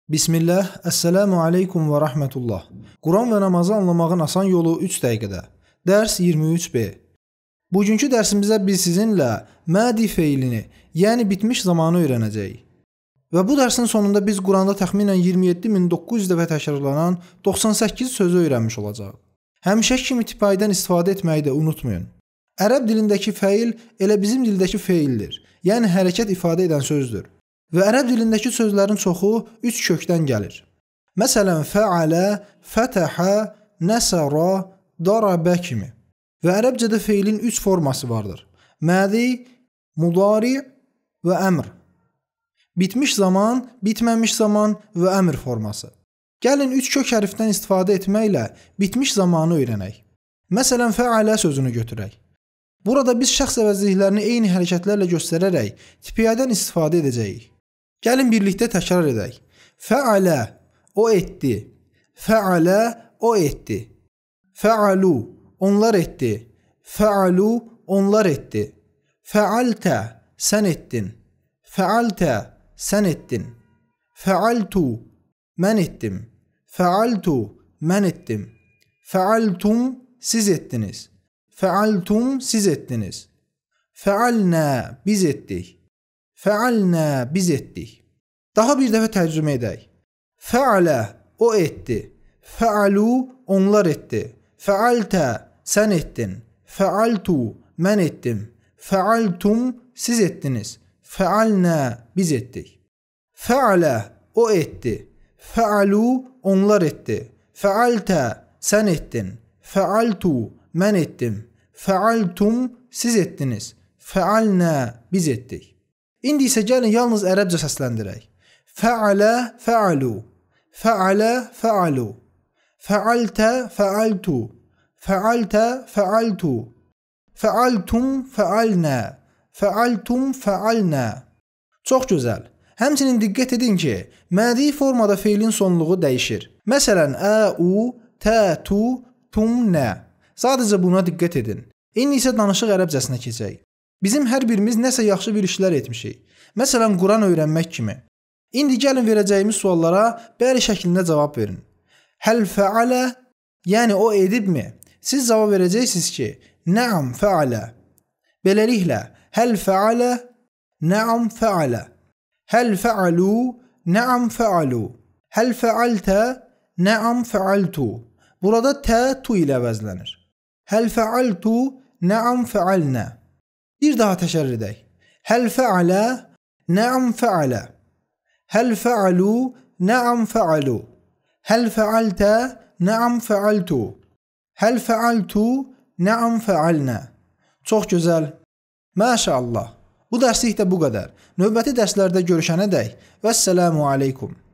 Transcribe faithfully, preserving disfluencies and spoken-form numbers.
Bismillah, Əssəlamu aleykum və rəhmətullah. Quran və namazı anlamağın asan yolu üç dəqiqədə. Dərs iyirmi üç B. Bugünkü dərsimizdə biz sizinlə mədi feilini, yəni bitmiş zamanı öyrənəcəyik. Və bu dərsin sonunda biz Quranda təxminən iyirmi yeddi min doqquz yüz dəfə təkrarlanan doxsan səkkiz sözü öyrənmiş olacaq. Həmişəki kimi tipaydan istifadə etməyi də unutmayın. Ərəb dilindəki feil elə bizim dildəki feildir, yəni hərəkət ifadə edən sözdür. Və ərəb dilindəki sözlərin çoxu üç kökdən gəlir. Məsələn, fəalə, fətəhə, nəsərə, darabə kimi. Və ərəbcədə feilin üç forması vardır. Mədi, mudari və əmr. Bitmiş zaman, bitməmiş zaman və əmr forması. Gəlin üç kök hərfdən istifadə etməklə bitmiş zamanı öyrənək. Məsələn, fəalə sözünü götürək. Burada biz şəxs əvəzliklərini eyni hərəkətlərlə göstərərək tipiyədən istifadə edəcəyik. Gəlin birlikdə təkrar edək. Fəalə, o etdi. Fəalə, o etdi. Fəalu, onlar etdi. Fəalu, onlar etdi. Fəaltə, sən etdin. Fəaltə, sən etdin. Fəaltu, mən etdim. Fəaltu, mən etdim. Fəaltum, siz etdiniz. Fəaltum, siz etdiniz. Fəalnə, biz etdik. Fəalnə, biz etdik. Daha bir dəfə tərcümə edək. Fəalə, o etdi. Fəalu, onlar etdi. Fəaltə, sən etdin. Fəaltu, mən etdim. Fəaltum, siz etdiniz. Fəalnə, biz etdik. Fəalə, o etdi. Fəalu, onlar etdi. Fəaltə, sən etdin. Fəaltu, mən etdim. Fəaltum, siz etdiniz. Fəalnə, biz etdik. İndi isə gəlin yalnız ərəbcə səsləndirək. Fəalə, fəalu. Fəalə, fəalu. Fəaltə, fəaltu. Fəaltə, fəaltu. Fəaltum, fəalnə. Fəaltum, fəalnə. Çox gözəl. Həmçinin diqqət edin ki, mədi formada feilin sonluğu dəyişir. Məsələn, ə, u, tə, tu, tum, nə. Sadəcə buna diqqət edin. İndi isə danışıq ərəbcəsinə keçək. Bizim hər birimiz nəsə yaxşı bir işlər etmişik. Məsələn, Quran öyrənmək kimi. İndi gəlin verəcəyimiz suallara bəli şəklində cavab verin. Həl fəalə, yəni o edibmi? Siz cavab verəcəksiniz ki, nəam fəalə. Beləliklə, həl fəalə, nəam fəalə. Həl fəalu, nəam fəalu. Həl fəaltə, nəam fəaltu. Burada tə, tu ilə əvəzlənir. Həl fəaltu, nəam fəalnə. Bir daha təkrar edək. Həl fəalə, nəam fəalə. Həl fəalu, nəam fəalu. Həl fəaltə, nəam fəaltu. Həl fəaltu, nəam fəalnə. Çox gözəl. Maşallah. Bu dərslik də bu qədər. Növbəti dərslərdə görüşənədək. Vəssəlamu aleykum.